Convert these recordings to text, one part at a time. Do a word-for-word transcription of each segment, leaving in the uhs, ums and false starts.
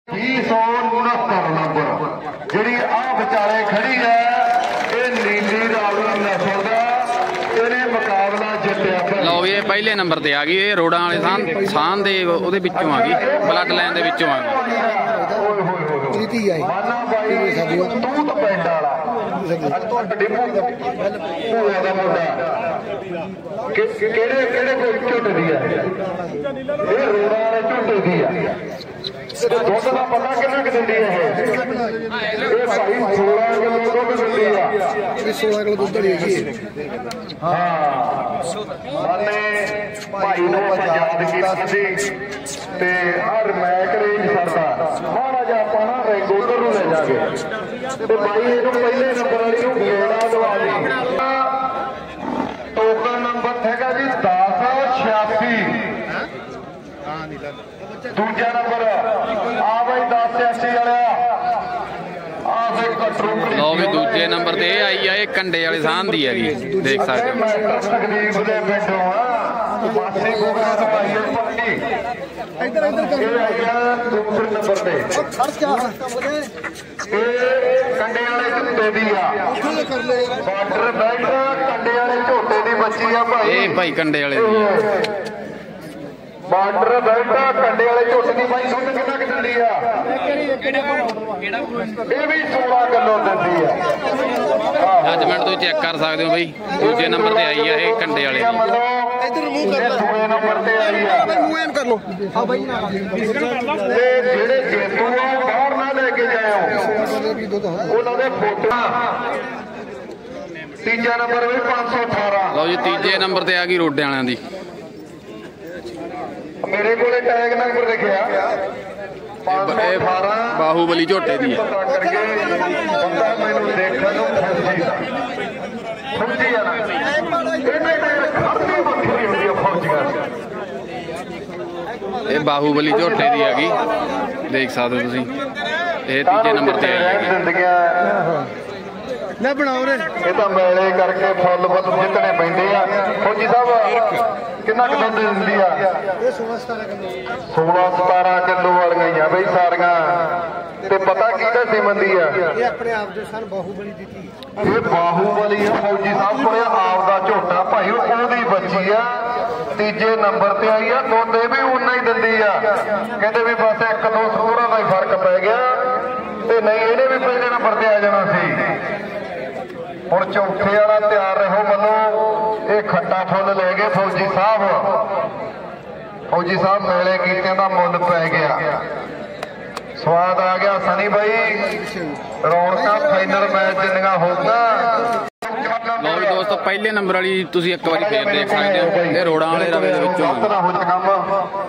बीस सौ उनहत्तर नंबर जी आ विचाले खड़ी है ये नीली रावी नस्ल का इहने मुकाबला जित्तिया। लो भी पहले नंबर ते आ गई ये रोडां वाले सान सान दे ओहदे विचों आ गई ब्लड लाइन दे विचों आ गई। जीती आई तूत पिंड वाला डिपो भूए दा मुंडा किहड़े किहड़े कोई झोटे दी है ये रोडां वाले झोटे दी है। दुध का पता कितना कि दिंदी है ये भाई सोलह किलो दुध दिंदी है सोलह किलो दुध दी। हाँ मैंने भाई ने याद किया ते हर मैक रेंज करता महाराजा ਆਪਾਂ ਨਾ ਰੈਗੂਲਰ ਨੂੰ ਲੈ ਜਾਗੇ ਤੇ ਭਾਈ ਇਹਨੂੰ ਪਹਿਲੇ ਨੰਬਰ ਵਾਲੀ ਨੂੰ ਗੇੜਾ ਦਵਾ ਦੇ। ਟੋਕਨ ਨੰਬਰ ਹੈਗਾ ਜੀ दस छियासी दूजा नंबर आ भाई दस छियासी लो भी दूजे नंबर ते आई है ये कंडे वाले साहन दी है देख सकते भाई कंडे वाले बार्डर बेल्ट कंडे वाले झोटे की भाई दुध कितना कि दिंदी आ ये भी सोलह किलो दिंदी है। जजमेंट तो चेक कर सकते हो भाई दूजे नंबर ते आई है ये कंडे वाले इधर मूव कर दूजे नंबर ते आई है भाई मूव इन कर लो। हां भाई ते जेड़े जेतू आ बाहर ना लेके जाओ उन्हां दे फोटो तीजा नंबर भी पाँच सौ अठारह। लो जी तीजे नंबर ते आ गई रोडे वालियां दी मेरे को टैग नंबर लिखा बाहुबली झोटे दी है बाहुबली झोटे दी हैगी देख सकते हो तुसीं ये तीजे नंबर ते आई ना बनाओ रे ये तो मेले करके फुल फुल जितने पैंदे आ फौजी साहब कितना कि दुध दिंदी आ सोलह सतारह किलो वालियां बई सारियां ते पता किहदा सीमन दी आ ये अपने आप दे सन बाहुबली दी ये बाहुबली है फौजी साहब कोले आप दा झोटा भाई ओहदी बच्ची आ तीजे नंबर ते आई आ दुध भी उन्ना ही दिंदी आ कहंदे भी बस एक दो स्कोरां दा ही फर्क पै गया ते नहीं इहने भी पहले नंबर ते आ जाना सी। और चौथे वाला तैयार रहो मनो ये खट्टा फुल ले गए फौजी साहब फौजी साहब मेले कीते दा मुल पै गया स्वाद आ गया सनी भाई रौनका फाइनल मैच जिन्ना होगा। लो भी दोस्तों पहले नंबर वाली तुसीं एक बार फिर देख सकते हो ये रोडां वाले रवे दे विचों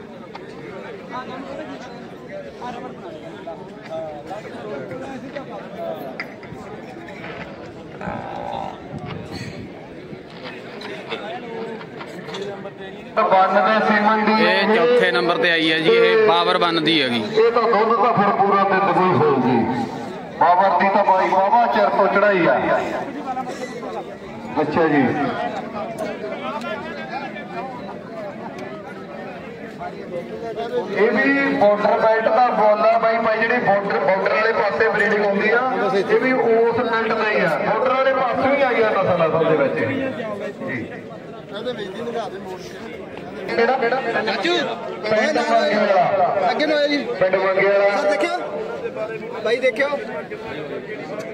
ये चौथे नंबर ते आई है जी ये बाबर बनती हैगी ये तो दुध तो फिर पूरा दिन कोई होगी बाबर की तो भाई बाबा चर तो चढ़ाई है। अच्छा जी ये भी बॉर्डर बेल्ट का बॉलर भाई भाई जी बॉर्डर बॉर्डर वाले पासे ब्रीडिंग होती है ये भी उस बेल्ट का ही है बॉर्डर वाले पासों ही आई है नस्ल असल जी भाई देखियो